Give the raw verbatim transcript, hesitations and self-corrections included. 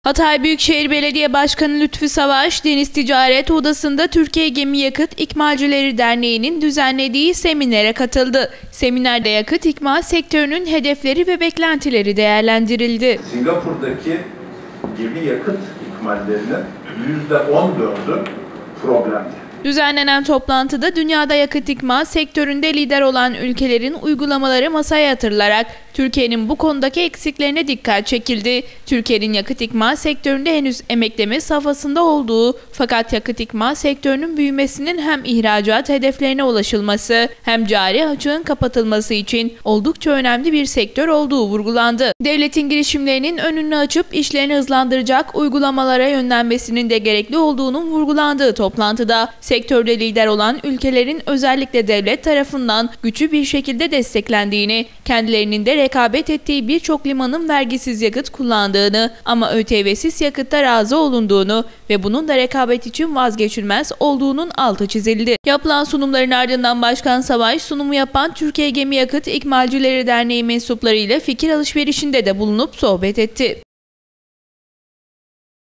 Hatay Büyükşehir Belediye Başkanı Lütfü Savaş, Deniz Ticaret Odası'nda Türkiye Gemi Yakıt İkmalcileri Derneği'nin düzenlediği seminere katıldı. Seminerde yakıt ikmal sektörünün hedefleri ve beklentileri değerlendirildi. Singapur'daki gemi yakıt ikmallerinin yüzde on dördü problemli. Düzenlenen toplantıda dünyada yakıt ikmal sektöründe lider olan ülkelerin uygulamaları masaya yatırılarak Türkiye'nin bu konudaki eksiklerine dikkat çekildi. Türkiye'nin yakıt ikmal sektöründe henüz emekleme safhasında olduğu fakat yakıt ikmal sektörünün büyümesinin hem ihracat hedeflerine ulaşılması hem cari açığın kapatılması için oldukça önemli bir sektör olduğu vurgulandı. Devletin girişimlerinin önünü açıp işlerini hızlandıracak uygulamalara yönlenmesinin de gerekli olduğunun vurgulandığı toplantıda sektörde lider olan ülkelerin özellikle devlet tarafından güçlü bir şekilde desteklendiğini, kendilerinin de rekabet ettiği birçok limanın vergisiz yakıt kullandığını ama ÖTV'siz yakıtta razı olunduğunu ve bunun da rekabet için vazgeçilmez olduğunun altı çizildi. Yapılan sunumların ardından Başkan Savaş sunumu yapan Türkiye Gemi Yakıt İkmalcileri Derneği mensuplarıyla fikir alışverişinde de bulunup sohbet etti.